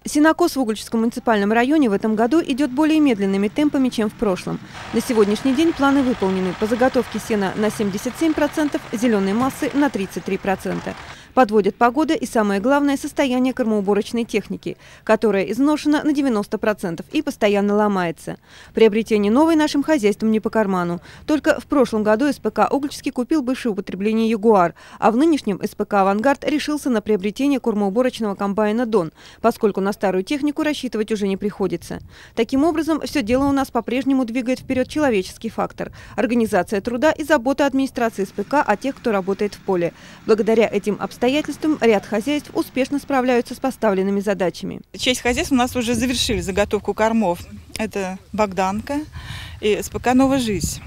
Сенокос в Угличском муниципальном районе в этом году идет более медленными темпами, чем в прошлом. На сегодняшний день планы выполнены по заготовке сена на 77%, зеленой массы на 33%. Подводят погода и, самое главное, состояние кормоуборочной техники, которая изношена на 90% и постоянно ломается. Приобретение новой нашим хозяйством не по карману. Только в прошлом году СПК «Угличский» купил бывшее употребление «Ягуар», а в нынешнем СПК «Авангард» решился на приобретение кормоуборочного комбайна «Дон», поскольку на старую технику рассчитывать уже не приходится. Таким образом, все дело у нас по-прежнему двигает вперед человеческий фактор – организация труда и забота администрации СПК о тех, кто работает в поле. Благодаря этим обстоятельствам ряд хозяйств успешно справляются с поставленными задачами. Часть хозяйств у нас уже завершили заготовку кормов. Это Богданка и СПК «Новая жизнь».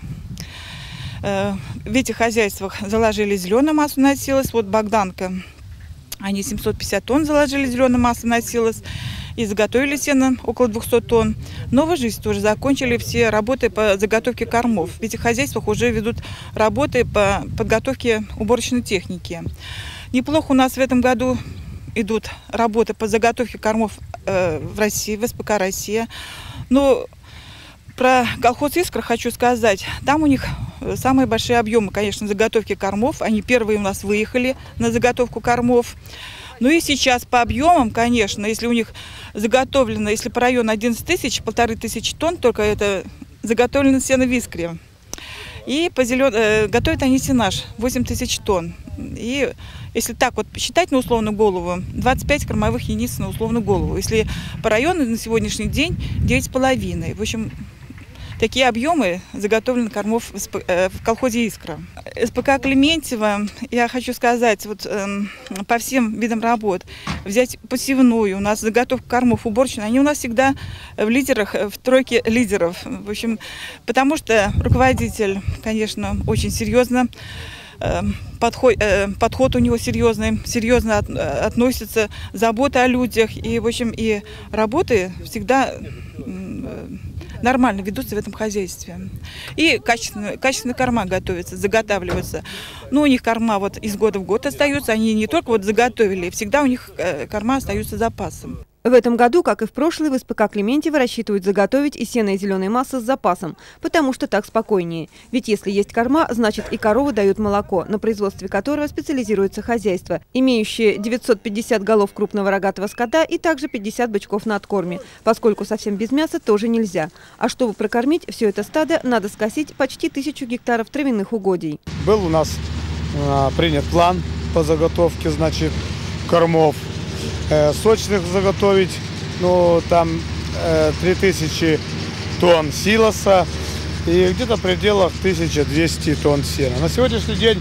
В этих хозяйствах заложили зеленую массу на силос. Вот Богданка, они 750 тонн заложили зеленую массу на силос и заготовили сено около 200 тонн. «Новая жизнь» тоже закончили все работы по заготовке кормов. В этих хозяйствах уже ведут работы по подготовке уборочной техники. Неплохо у нас в этом году идут работы по заготовке кормов в России, в СПК «Россия». Но про колхоз «Искра» хочу сказать. Там у них самые большие объемы, конечно, заготовки кормов. Они первые у нас выехали на заготовку кормов. Ну и сейчас по объемам, конечно, если у них заготовлено, если по району 11 тысяч, 1500 тонн, только это заготовлено сено в «Искре». И готовят они сенаж 8000 тонн. И если так вот посчитать на условную голову, 25 кормовых единиц на условную голову. Если по району на сегодняшний день 9,5. В общем, такие объемы заготовленных кормов в колхозе «Искра». СПК Клементьево, я хочу сказать, вот по всем видам работ, взять посевную, у нас заготовка кормов уборочная, они у нас всегда в лидерах, в тройке лидеров. В общем, потому что руководитель, конечно, очень серьезно, подход у него серьезный, серьезно относится, забота о людях. И, в общем, и работы всегда нормально ведутся в этом хозяйстве. И качественные корма готовятся, заготавливаются. Но у них корма вот из года в год остаются, они не только вот заготовили, всегда у них корма остаются запасом. В этом году, как и в прошлый, в СПК Клементьево рассчитывают заготовить и сено, и зеленой массы с запасом, потому что так спокойнее. Ведь если есть корма, значит и коровы дают молоко, на производстве которого специализируется хозяйство, имеющее 950 голов крупного рогатого скота и также 50 бычков на откорме, поскольку совсем без мяса тоже нельзя. А чтобы прокормить все это стадо, надо скосить почти 1000 гектаров травяных угодий. Был у нас принят план по заготовке, значит, кормов. Сочных заготовить, ну, там 3000 тонн силоса и где-то в пределах 1200 тонн сена. На сегодняшний день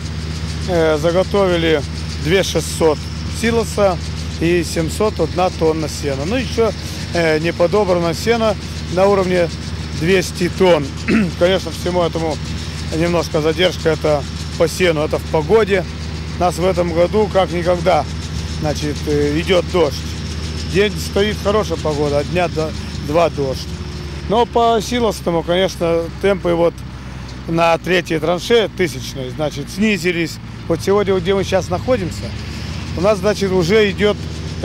заготовили 2600 силоса и 701 тонна сена. Ну, еще не подобрано сено на уровне 200 тонн. Конечно, всему этому немножко задержка, это по сену, это в погоде. У нас в этом году как никогда, значит, идет дождь. День стоит хорошая погода, от дня до 2 дождь. Но по силосному, конечно, темпы вот на третьей транше, тысячной, значит, снизились. Вот сегодня, где мы сейчас находимся, у нас, значит, уже идет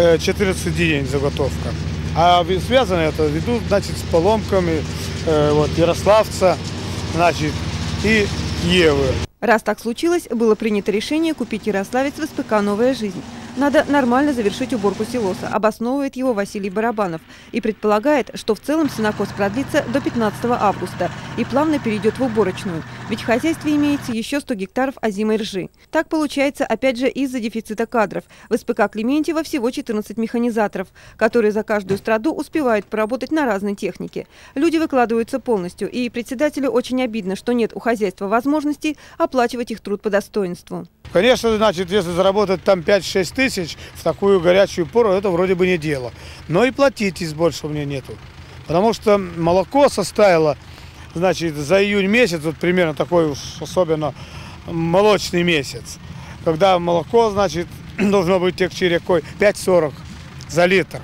14 дней заготовка. А связано это ведут, значит, с поломками вот, Ярославца, значит, и Евы. Раз так случилось, было принято решение купить ярославец в СПК «Новая жизнь». Надо нормально завершить уборку силоса, обосновывает его Василий Барабанов. И предполагает, что в целом сенокос продлится до 15 августа и плавно перейдет в уборочную. Ведь в хозяйстве имеется еще 100 гектаров озимой ржи. Так получается опять же из-за дефицита кадров. В СПК Клементьево всего 14 механизаторов, которые за каждую страду успевают поработать на разной технике. Люди выкладываются полностью, и председателю очень обидно, что нет у хозяйства возможности оплачивать их труд по достоинству. Конечно, значит, если заработать там 5-6 тысяч в такую горячую пору, это вроде бы не дело. Но и платить из больше у меня нету. Потому что молоко составило, значит, за июнь месяц, вот примерно такой уж особенно молочный месяц, когда молоко, значит, должно быть текчи рекой 5,40 за литр.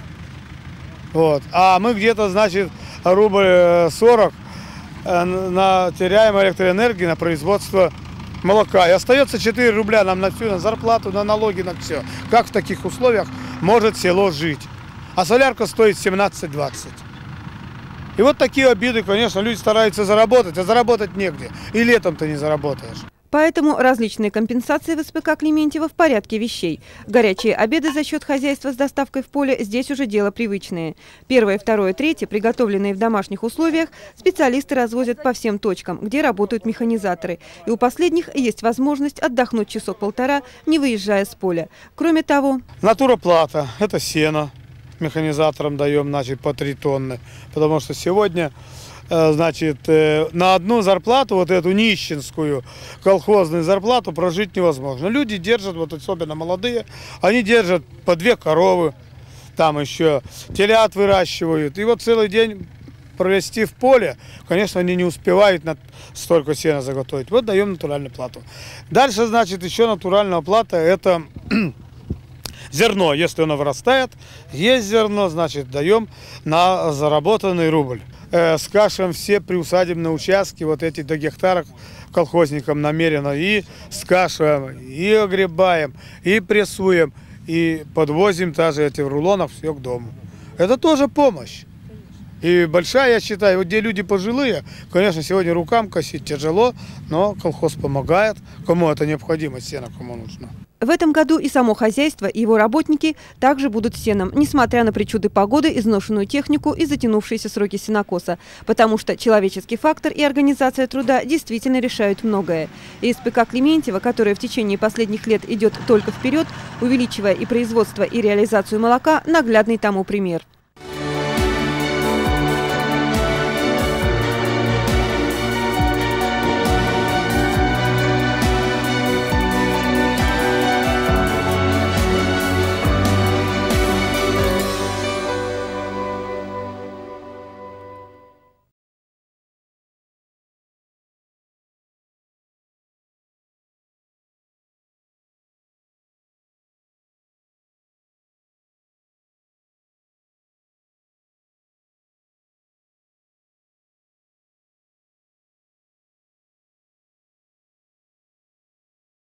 Вот. А мы где-то, значит, рубль 40 теряем электроэнергии на производство молока. И остается 4 рубля нам на всю, на зарплату, на налоги, на все. Как в таких условиях может село жить? а солярка стоит 17-20. И вот такие обиды, конечно, люди стараются заработать, а заработать негде. И летом ты не заработаешь. Поэтому различные компенсации в СПК Клементьево в порядке вещей. Горячие обеды за счет хозяйства с доставкой в поле здесь уже дело привычное. Первое, второе, третье, приготовленные в домашних условиях, специалисты развозят по всем точкам, где работают механизаторы. И у последних есть возможность отдохнуть часок-полтора, не выезжая с поля. Кроме того... Натуроплата – это сено. Механизаторам даем, значит, по 3 тонны. Потому что сегодня... Значит, на одну зарплату, вот эту нищенскую колхозную зарплату, прожить невозможно. Люди держат, вот особенно молодые, они держат по 2 коровы, там еще телят выращивают. И вот целый день провести в поле, конечно, они не успевают столько сена заготовить. Вот даем натуральную плату. Дальше, значит, еще натуральная плата – это зерно. Если оно вырастает, есть зерно, значит, даем на заработанный рубль. Скашиваем все приусадебные участки, вот эти до гектара колхозникам намеренно и скашиваем, и огребаем, и прессуем, и подвозим даже эти в рулонах все к дому. Это тоже помощь. И большая, я считаю, вот где люди пожилые, конечно, сегодня рукам косить тяжело, но колхоз помогает, кому это необходимо, сено кому нужно. В этом году и само хозяйство, и его работники также будут сеном, несмотря на причуды погоды, изношенную технику и затянувшиеся сроки сенокоса. Потому что человеческий фактор и организация труда действительно решают многое. И СПК Клементьево, которая в течение последних лет идет только вперед, увеличивая и производство, и реализацию молока, наглядный тому пример.